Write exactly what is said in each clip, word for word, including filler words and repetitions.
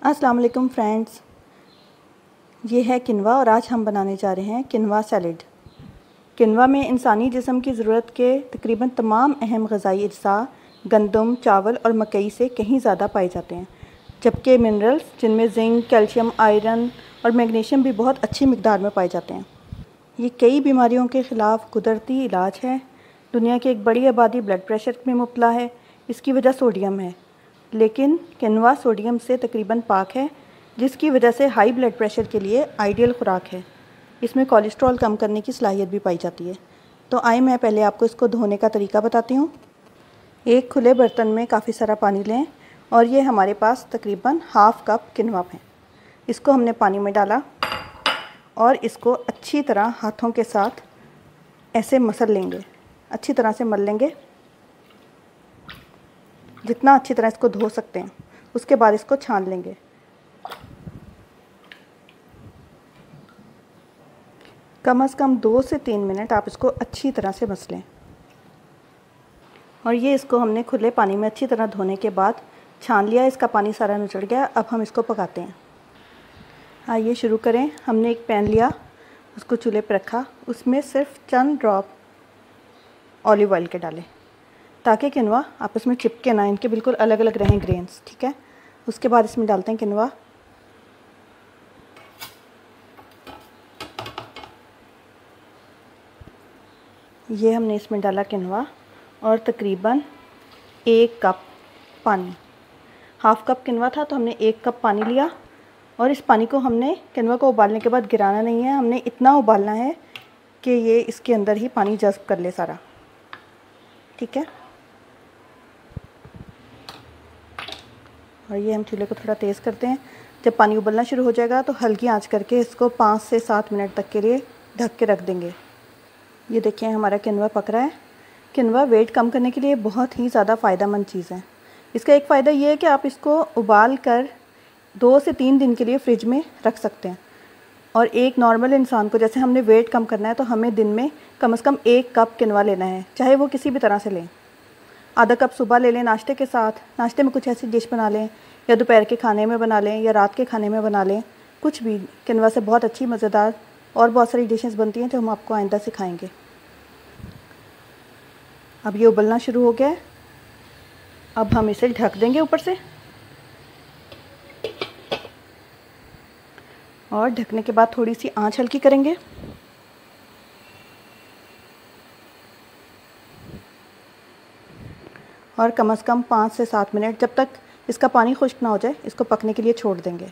अस्सलाम वालेकुम फ्रेंड्स, ये है किनवा और आज हम बनाने जा रहे हैं किनवा सैलेड। किनवा में इंसानी जिस्म की ज़रूरत के तकरीबन तमाम अहम ग़िज़ाई अज्जा गंदम, चावल और मकई से कहीं ज़्यादा पाए जाते हैं, जबकि मिनरल्स जिनमें जिंक, कैल्शियम, आयरन और मैग्नीशियम भी बहुत अच्छी मिकदार में पाए जाते हैं। ये कई बीमारियों के ख़िलाफ़ कुदरती इलाज है। दुनिया की एक बड़ी आबादी ब्लड प्रेशर में मुब्तला है, इसकी वजह सोडियम है, लेकिन किनवा सोडियम से तकरीबन पाक है, जिसकी वजह से हाई ब्लड प्रेशर के लिए आइडियल खुराक है। इसमें कोलेस्ट्रॉल कम करने की सलाहियत भी पाई जाती है। तो आइए मैं पहले आपको इसको धोने का तरीका बताती हूँ। एक खुले बर्तन में काफ़ी सारा पानी लें और ये हमारे पास तकरीबन हाफ़ कप किनवा है। इसको हमने पानी में डाला और इसको अच्छी तरह हाथों के साथ ऐसे मसल लेंगे, अच्छी तरह से मल लेंगे, जितना अच्छी तरह इसको धो सकते हैं। उसके बाद इसको छान लेंगे। कम से कम दो से तीन मिनट आप इसको अच्छी तरह से मसलें। और ये इसको हमने खुले पानी में अच्छी तरह धोने के बाद छान लिया, इसका पानी सारा निचड़ गया। अब हम इसको पकाते हैं। आइए शुरू करें। हमने एक पैन लिया, उसको चूल्हे पर रखा, उसमें सिर्फ चंद ड्रॉप ऑलिव ऑयल के डालें ताकि किनवा आपस में चिपके ना, इनके बिल्कुल अलग अलग रहें ग्रेन्स, ठीक है। उसके बाद इसमें डालते हैं किनवा। ये हमने इसमें डाला किनवा और तकरीबन एक कप पानी। हाफ़ कप किनवा था तो हमने एक कप पानी लिया और इस पानी को हमने किनवा को उबालने के बाद गिराना नहीं है, हमने इतना उबालना है कि ये इसके अंदर ही पानी जज़्ब कर ले सारा, ठीक है। और ये हम चूल्हे को थोड़ा तेज़ करते हैं। जब पानी उबलना शुरू हो जाएगा तो हल्की आंच करके इसको पाँच से सात मिनट तक के लिए ढक के रख देंगे। ये देखिए हमारा किनवा पक रहा है। किनवा वेट कम करने के लिए बहुत ही ज़्यादा फ़ायदेमंद चीज़ है। इसका एक फ़ायदा ये है कि आप इसको उबाल कर दो से तीन दिन के लिए फ्रिज में रख सकते हैं। और एक नॉर्मल इंसान को, जैसे हमने वेट कम करना है, तो हमें दिन में कम से कम एक कप किनवा लेना है, चाहे वो किसी भी तरह से लें। आधा कप सुबह ले लें नाश्ते के साथ, नाश्ते में कुछ ऐसी डिश बना लें, या दोपहर के खाने में बना लें, या रात के खाने में बना लें, कुछ भी। किनवा से बहुत अच्छी मज़ेदार और बहुत सारी डिशेस बनती हैं जो हम आपको आइंदा सिखाएंगे। अब ये उबलना शुरू हो गया है। अब हम इसे ढक देंगे ऊपर से, और ढकने के बाद थोड़ी सी आंच हल्की करेंगे। और कम से कम पाँच से सात मिनट, जब तक इसका पानी खुश्क ना हो जाए, इसको पकने के लिए छोड़ देंगे।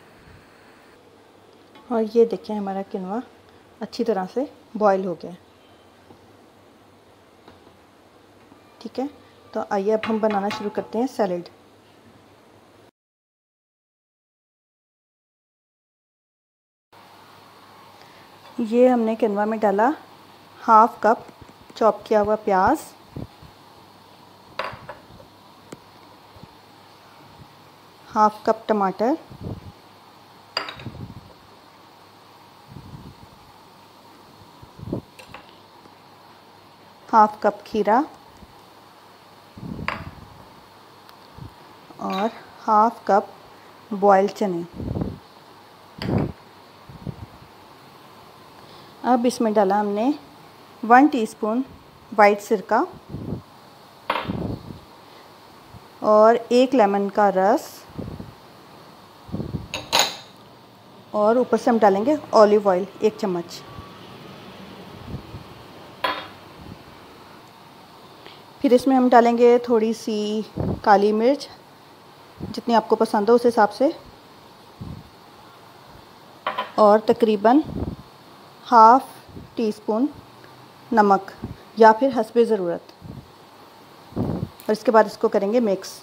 और ये देखिए हमारा किनवा अच्छी तरह से बॉईल हो गया, ठीक है। तो आइए अब हम बनाना शुरू करते हैं सैलेड। ये हमने किनवा में डाला हाफ़ कप चॉप किया हुआ प्याज, हाफ़ कप टमाटर, हाफ़ कप खीरा और हाफ़ कप बॉइल्ड चने। अब इसमें डाला हमने वन टीस्पून वाइट सिरका और एक लेमन का रस, और ऊपर से हम डालेंगे ऑलिव ऑयल एक चम्मच। फिर इसमें हम डालेंगे थोड़ी सी काली मिर्च, जितनी आपको पसंद हो उस हिसाब से, और तकरीबन हाफ़ टी स्पून नमक या फिर हस्बे ज़रूरत। और इसके बाद इसको करेंगे मिक्स।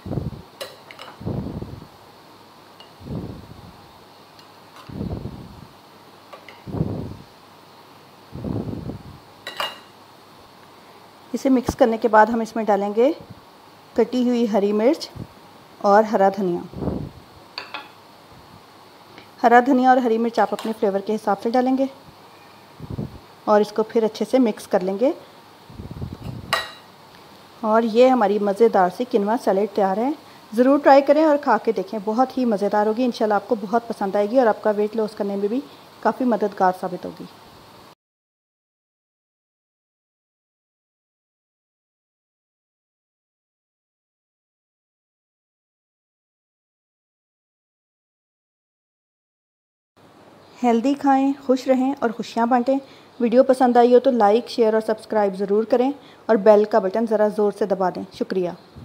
इसे मिक्स करने के बाद हम इसमें डालेंगे कटी हुई हरी मिर्च और हरा धनिया। हरा धनिया और हरी मिर्च आप अपने फ्लेवर के हिसाब से डालेंगे और इसको फिर अच्छे से मिक्स कर लेंगे। और ये हमारी मज़ेदार सी किनवा सैलेड तैयार है। ज़रूर ट्राई करें और खा के देखें, बहुत ही मज़ेदार होगी। इंशाल्लाह आपको बहुत पसंद आएगी और आपका वेट लॉस करने में भी काफ़ी मददगार साबित होगी। हेल्दी खाएं, खुश रहें और खुशियाँ बांटें। वीडियो पसंद आई हो तो लाइक, शेयर और सब्सक्राइब ज़रूर करें और बेल का बटन ज़रा ज़ोर से दबा दें। शुक्रिया।